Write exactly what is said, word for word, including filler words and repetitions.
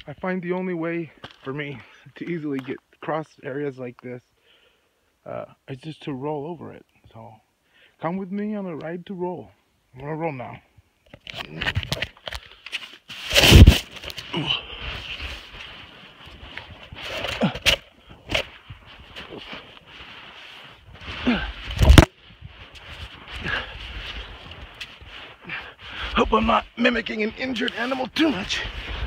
I find the only way for me to easily get across areas like this uh, is just to roll over it. So come with me on a ride to roll. I'm gonna roll now. Hope I'm not mimicking an injured animal too much.